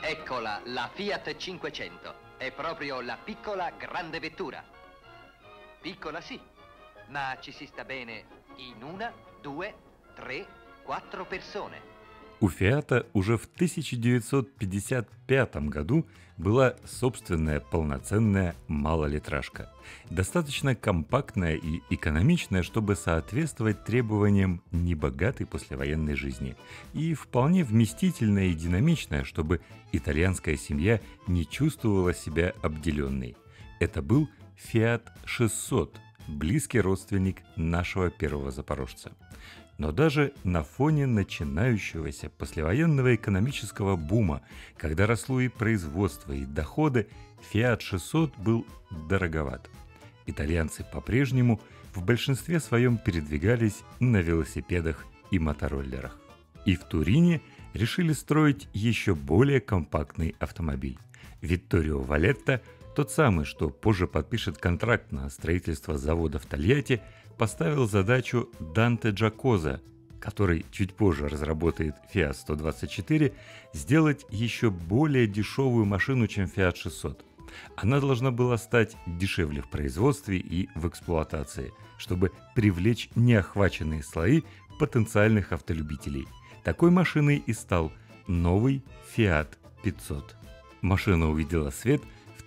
Eccola, la Fiat 500. È proprio la piccola grande vettura. Piccola sì, ma ci si sta bene in una, due, tre, quattro persone. У «Фиата» уже в 1955 году была собственная полноценная малолитражка. Достаточно компактная и экономичная, чтобы соответствовать требованиям небогатой послевоенной жизни. И вполне вместительная и динамичная, чтобы итальянская семья не чувствовала себя обделенной. Это был «Фиат 600», близкий родственник нашего первого запорожца. Но даже на фоне начинающегося послевоенного экономического бума, когда росло и производство, и доходы, Fiat 600 был дороговат. Итальянцы по-прежнему в большинстве своем передвигались на велосипедах и мотороллерах. И в Турине решили строить еще более компактный автомобиль. Витторио Валетто, тот самый, что позже подпишет контракт на строительство завода в Тольятти, поставил задачу Данте Джакоза, который чуть позже разработает Fiat 124, сделать еще более дешевую машину, чем Fiat 600. Она должна была стать дешевле в производстве и в эксплуатации, чтобы привлечь неохваченные слои потенциальных автолюбителей. Такой машиной и стал новый Fiat 500. Машина увидела свет в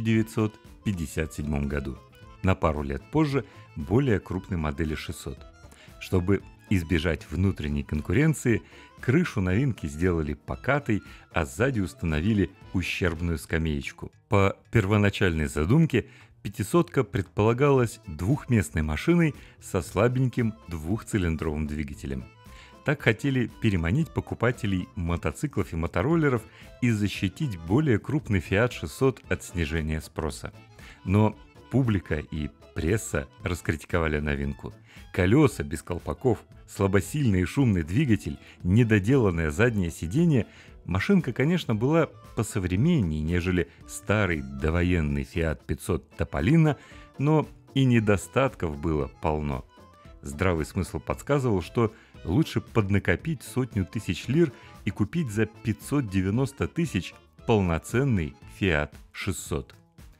1957 году. На пару лет позже более крупной модели 600. Чтобы избежать внутренней конкуренции, крышу новинки сделали покатой, а сзади установили ущербную скамеечку. По первоначальной задумке, 500-ка предполагалась двухместной машиной со слабеньким двухцилиндровым двигателем. Так хотели переманить покупателей мотоциклов и мотороллеров и защитить более крупный Fiat 600 от снижения спроса. Но публика и пресса раскритиковали новинку. Колеса без колпаков, слабосильный и шумный двигатель, недоделанное заднее сиденье. Машинка, конечно, была посовременнее, нежели старый довоенный Fiat 500 Тополино, но и недостатков было полно. Здравый смысл подсказывал, что лучше поднакопить 100 000 лир и купить за 590 тысяч полноценный Fiat 600.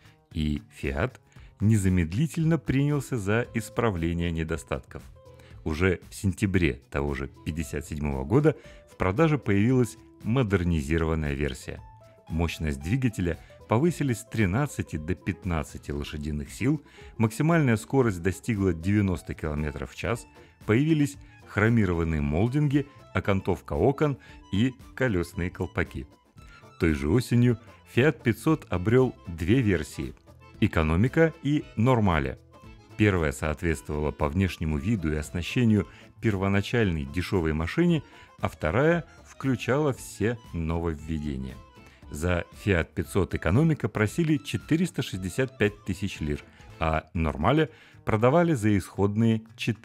И Fiat незамедлительно принялся за исправление недостатков. Уже в сентябре того же 1957 года в продаже появилась модернизированная версия. Мощность двигателя повысили с 13 до 15 лошадиных сил, максимальная скорость достигла 90 км в час, появились хромированные молдинги, окантовка окон и колесные колпаки. Той же осенью Fiat 500 обрел две версии – экономика и нормале. Первая соответствовала по внешнему виду и оснащению первоначальной дешевой машине, а вторая включала все нововведения. За Fiat 500 экономика просили 465 тысяч лир, а нормале продавали за исходные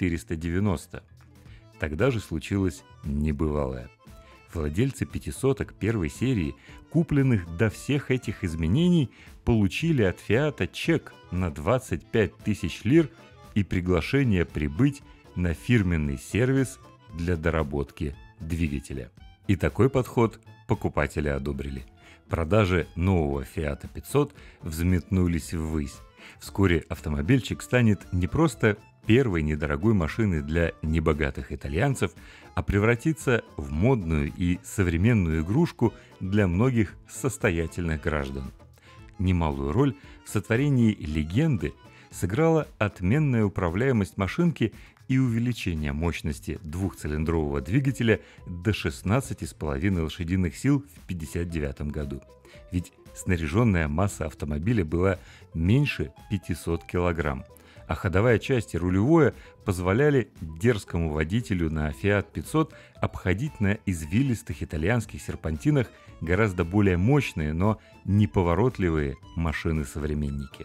490. Тогда же случилось небывалое. Владельцы 500-ок первой серии, купленных до всех этих изменений, получили от Фиата чек на 25 тысяч лир и приглашение прибыть на фирменный сервис для доработки двигателя. И такой подход покупатели одобрили. Продажи нового Fiat 500 взметнулись ввысь. Вскоре автомобильчик станет не просто первой недорогой машиной для небогатых итальянцев, а превратится в модную и современную игрушку для многих состоятельных граждан. Немалую роль в сотворении легенды сыграла отменная управляемость машинки и увеличение мощности двухцилиндрового двигателя до 16,5 лошадиных сил в 1959 году. Ведь снаряженная масса автомобиля была меньше 500 килограмм, а ходовая часть и рулевое позволяли дерзкому водителю на Fiat 500 обходить на извилистых итальянских серпантинах гораздо более мощные, но неповоротливые машины-современники.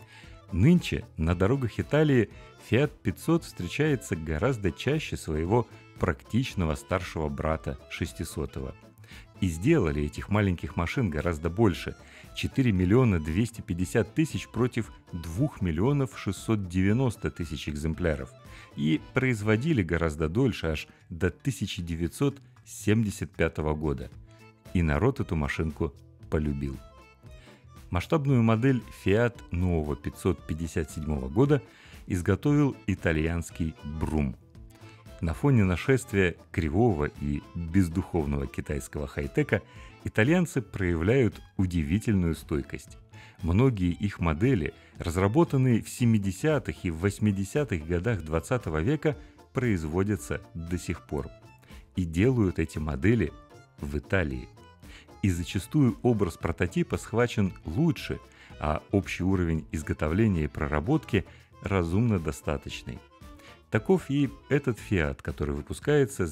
Нынче на дорогах Италии Fiat 500 встречается гораздо чаще своего практичного старшего брата 600-го. И сделали этих маленьких машин гораздо больше – 4 миллиона 250 тысяч против 2 миллионов 690 тысяч экземпляров. И производили гораздо дольше, аж до 1975 года. и народ эту машинку полюбил. Масштабную модель Fiat нового 557 года изготовил итальянский Brum. На фоне нашествия кривого и бездуховного китайского хай-тека итальянцы проявляют удивительную стойкость. Многие их модели, разработанные в 70-х и в 80-х годах 20 века, производятся до сих пор. И делают эти модели в Италии. И зачастую образ прототипа схвачен лучше, а общий уровень изготовления и проработки разумно достаточный. Таков и этот Fiat, который выпускается с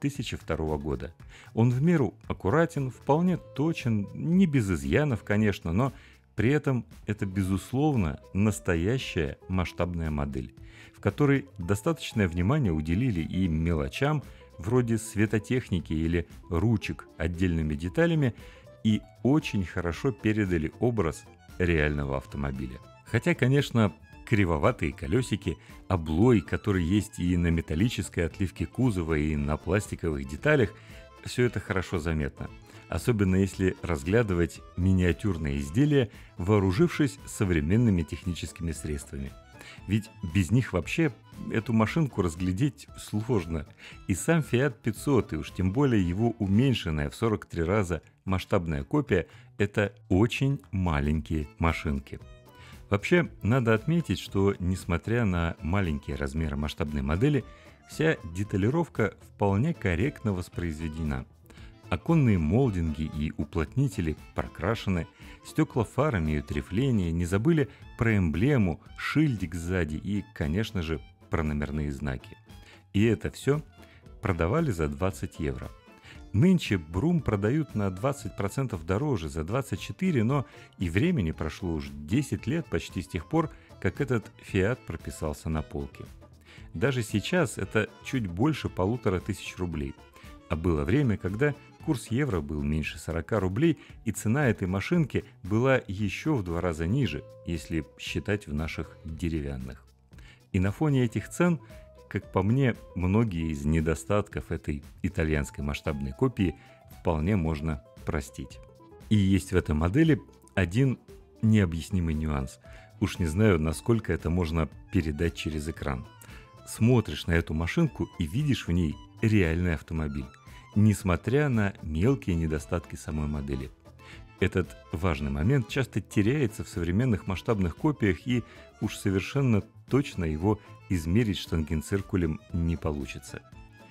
2002 года. Он в меру аккуратен, вполне точен, не без изъянов, конечно, но при этом это, безусловно, настоящая масштабная модель, в которой достаточное внимание уделили и мелочам, вроде светотехники или ручек отдельными деталями, и очень хорошо передали образ реального автомобиля. Хотя, конечно, кривоватые колесики, облой, который есть и на металлической отливке кузова, и на пластиковых деталях, все это хорошо заметно. Особенно если разглядывать миниатюрные изделия, вооружившись современными техническими средствами. Ведь без них вообще эту машинку разглядеть сложно. И сам Fiat 500, и уж тем более его уменьшенная в 43 раза масштабная копия – это очень маленькие машинки. Вообще, надо отметить, что, несмотря на маленькие размеры масштабной модели, вся деталировка вполне корректно воспроизведена. Оконные молдинги и уплотнители прокрашены, стекла фар имеют рифление, не забыли про эмблему, шильдик сзади и, конечно же, про номерные знаки. И это все продавали за 20 евро. Нынче Brum продают на 20% дороже, за 24, но и времени прошло уж 10 лет почти с тех пор, как этот Fiat прописался на полке. Даже сейчас это чуть больше 1500 рублей. А было время, когда курс евро был меньше 40 рублей, и цена этой машинки была еще в 2 раза ниже, если считать в наших деревянных. И на фоне этих цен, как по мне, многие из недостатков этой итальянской масштабной копии вполне можно простить. И есть в этой модели один необъяснимый нюанс. Уж не знаю, насколько это можно передать через экран. Смотришь на эту машинку и видишь в ней реальный автомобиль, несмотря на мелкие недостатки самой модели. Этот важный момент часто теряется в современных масштабных копиях, и уж совершенно точно его измерить штангенциркулем не получится.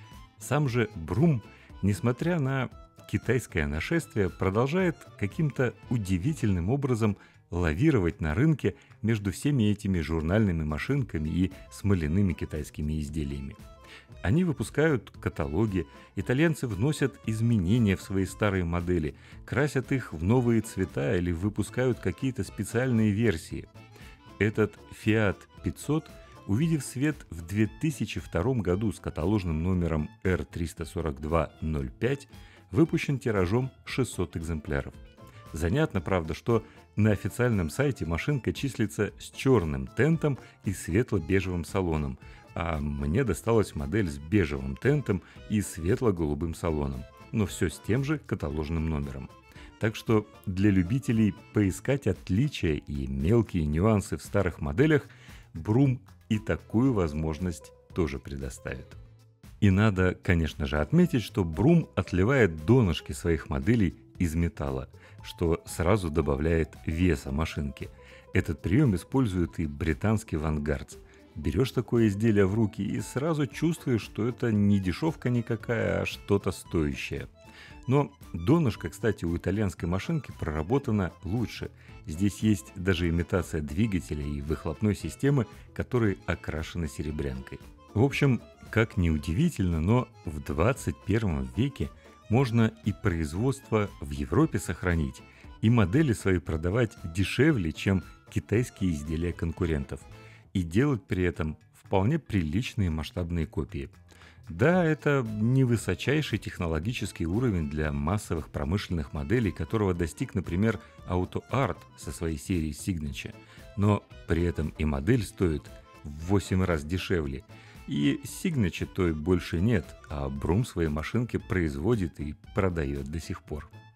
Сам же Brum, несмотря на китайское нашествие, продолжает каким-то удивительным образом лавировать на рынке между всеми этими журнальными машинками и смоляными китайскими изделиями. Они выпускают каталоги, итальянцы вносят изменения в свои старые модели, красят их в новые цвета или выпускают какие-то специальные версии. Этот Fiat 500, увидев свет в 2002 году с каталожным номером R34205, выпущен тиражом 600 экземпляров. Занятно, правда, что на официальном сайте машинка числится с черным тентом и светло-бежевым салоном, а мне досталась модель с бежевым тентом и светло-голубым салоном, но все с тем же каталожным номером. Так что для любителей поискать отличия и мелкие нюансы в старых моделях Brum и такую возможность тоже предоставит. И надо, конечно же, отметить, что Brum отливает донышки своих моделей из металла, что сразу добавляет веса машинки. Этот прием использует и британский Vanguard. Берешь такое изделие в руки и сразу чувствуешь, что это не дешевка никакая, а что-то стоящее. Но донышко, кстати, у итальянской машинки проработано лучше. Здесь есть даже имитация двигателя и выхлопной системы, которые окрашены серебрянкой. В общем, как ни удивительно, но в 21 веке можно и производство в Европе сохранить, и модели свои продавать дешевле, чем китайские изделия конкурентов, и делать при этом вполне приличные масштабные копии. Да, это не высочайший технологический уровень для массовых промышленных моделей, которого достиг, например, AutoArt со своей серией Signature, но при этом и модель стоит в 8 раз дешевле. И Signature той больше нет, а Brum свои машинки производит и продает до сих пор.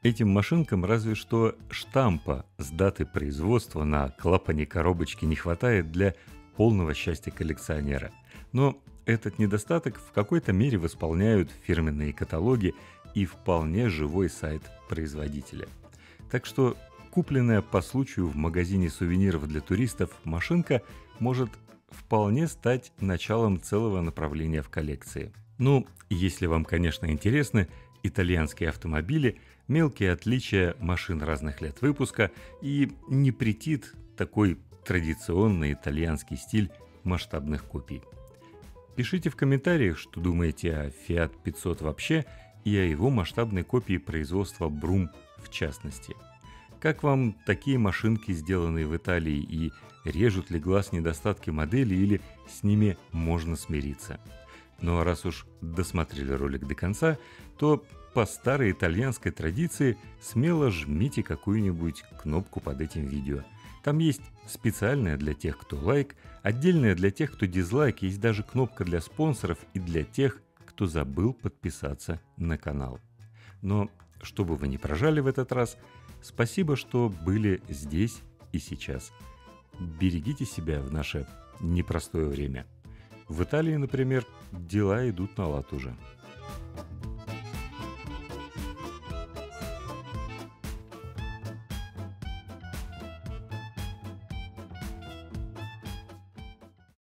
Этим машинкам разве что штампа с даты производства на клапане коробочки не хватает для полного счастья коллекционера. Но этот недостаток в какой-то мере восполняют фирменные каталоги и вполне живой сайт производителя. Так что купленная по случаю в магазине сувениров для туристов машинка может вполне стать началом целого направления в коллекции. Ну, если вам, конечно, интересны итальянские автомобили, мелкие отличия машин разных лет выпуска и не претит такой традиционный итальянский стиль масштабных копий. Пишите в комментариях, что думаете о Fiat 500 вообще и о его масштабной копии производства Brum в частности. Как вам такие машинки, сделанные в Италии, и режут ли глаз недостатки модели или с ними можно смириться? Ну а раз уж досмотрели ролик до конца, то по старой итальянской традиции смело жмите какую-нибудь кнопку под этим видео. Там есть специальная для тех, кто лайк, отдельная для тех, кто дизлайк, есть даже кнопка для спонсоров и для тех, кто забыл подписаться на канал. Но чтобы вы не прожали в этот раз, спасибо, что были здесь и сейчас. Берегите себя в наше непростое время. В Италии, например, дела идут на лад уже.